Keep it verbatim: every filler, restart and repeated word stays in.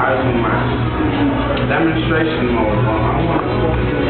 I was on my demonstration mode. I want to